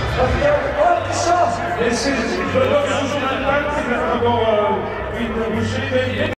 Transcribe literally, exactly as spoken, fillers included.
Et c'est, je donne toujours un temps, c'est encore une bouchée.